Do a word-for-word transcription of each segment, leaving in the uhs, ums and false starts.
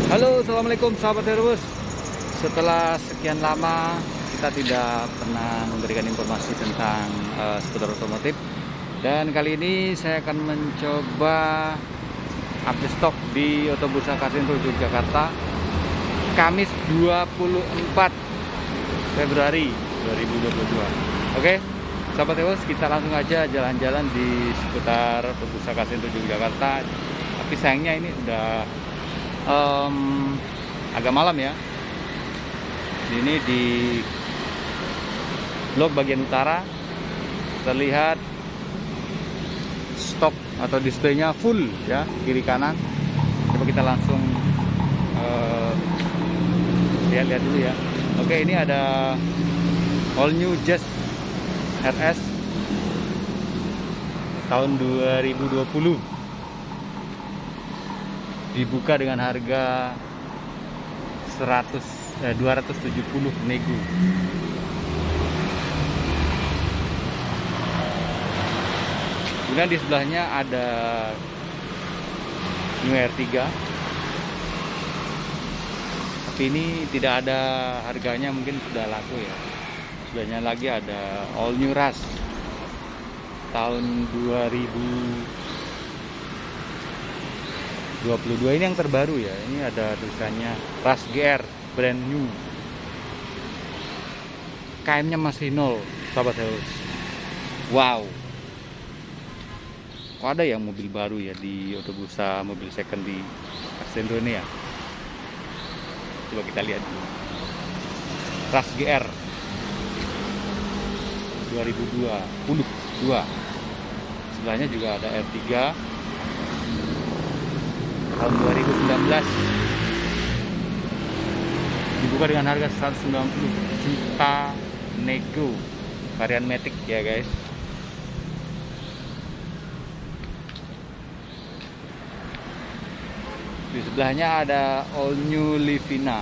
Halo, assalamualaikum sahabat Heroes. Setelah sekian lama kita tidak pernah memberikan informasi tentang uh, seputar otomotif, dan kali ini saya akan mencoba update stok di Otobursa Car Centro Yogyakarta, Kamis dua puluh empat Februari dua ribu dua puluh dua. Oke, sahabat Heroes, kita langsung aja jalan-jalan di seputar Otobursa Car Centro Yogyakarta. Tapi sayangnya ini udah Um, agak malam ya. Ini di blok bagian utara terlihat stok atau displaynya full ya, kiri kanan. Coba kita langsung lihat-lihat uh, dulu ya. Oke, ini ada all new Jazz R S tahun dua ribu dua puluh. Dibuka dengan harga seratus, eh, dua ratus tujuh puluh nego. Kemudian di sebelahnya ada New R tiga, tapi ini tidak ada harganya, mungkin sudah laku ya. Sebelahnya lagi ada All New Rush tahun dua ribu dua puluh dua. Ini yang terbaru ya. Ini ada tulisannya Rush G R brand new. K M nya masih nol, sahabat Heroes. Wow. Kok ada yang mobil baru ya di Otobursa mobil second di Car Centro ini ya? Coba kita lihat dulu. Rush G R dua ribu dua puluh dua. Sebelahnya juga ada R tiga tahun dua ribu sembilan belas, dibuka dengan harga seratus sembilan puluh juta nego, varian Matic ya guys. Di sebelahnya ada all new Livina,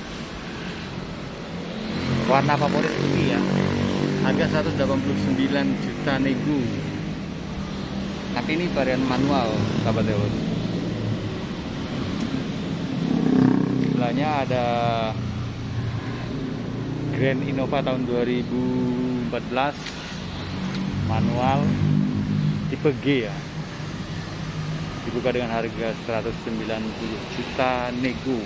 warna favorit putih ya, harga seratus delapan puluh sembilan juta nego, tapi ini varian manual sahabat Heroes. Sebelahnya ada Grand Innova tahun dua ribu empat belas, manual tipe G ya, dibuka dengan harga seratus sembilan puluh juta nego.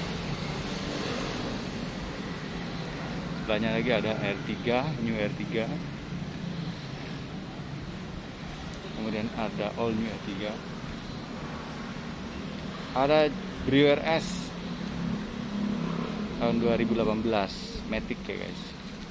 Sebelahnya lagi ada R tiga, New R tiga, kemudian ada all New R tiga, ada Brio R S tahun dua ribu delapan belas, Matic ya guys.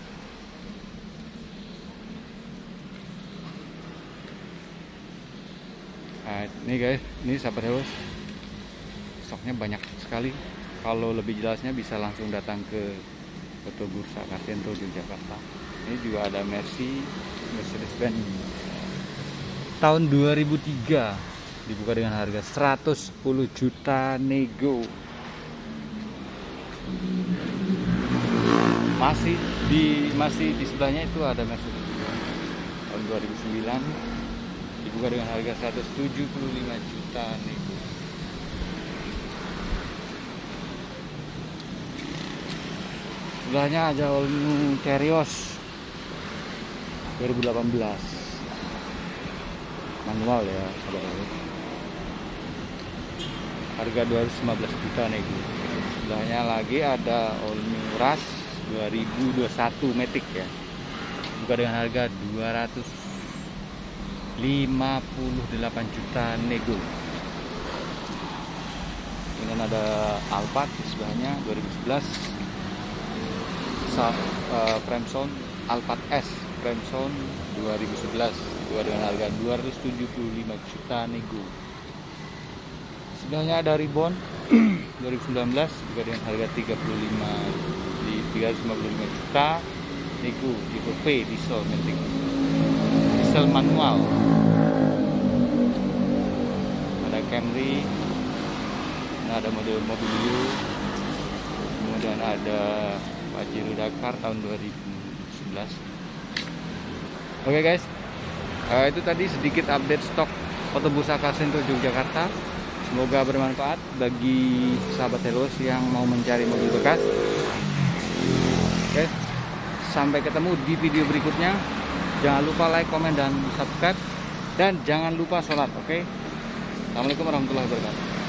Nah, ini guys, ini sahabat Heroes, stoknya banyak sekali. Kalau lebih jelasnya bisa langsung datang ke Otobursa Car Centro Yogyakarta. Ini juga ada Mercy, Mercedes-Benz tahun dua ribu tiga, dibuka dengan harga seratus sepuluh juta nego. Masih di masih di sebelahnya itu ada Mercedes tahun dua ribu sembilan, dibuka dengan harga seratus tujuh puluh lima juta nego. Sebelahnya ada all new Terios dua ribu delapan belas, manual ya, harga dua ratus lima belas juta nego. Sebelahnya lagi ada all new Rush dua ribu dua puluh satu Matic ya, buka dengan harga dua ratus lima puluh delapan juta nego. Ini ada Alphard di sebelahnya dua ribu sebelas, uh, Fremson Alphard S Fremson dua ribu sebelas, buka dengan harga dua ratus tujuh puluh lima juta nego. Sebelahnya ada Ribbon dua ribu sembilan belas, juga dengan harga tiga puluh lima di tiga ratus lima puluh lima juta nego, tipe V diesel Matic, diesel manual. Ada Camry, nah ada model Mobilio, kemudian ada Pajero Dakar tahun dua ribu sebelas. Oke guys, uh, itu tadi sedikit update stok Otobursa Car Centro Yogyakarta. Semoga bermanfaat bagi sahabat Hellos yang mau mencari mobil bekas. Oke, sampai ketemu di video berikutnya. Jangan lupa like, komen, dan subscribe. Dan jangan lupa sholat. Oke, Assalamualaikum warahmatullahi wabarakatuh.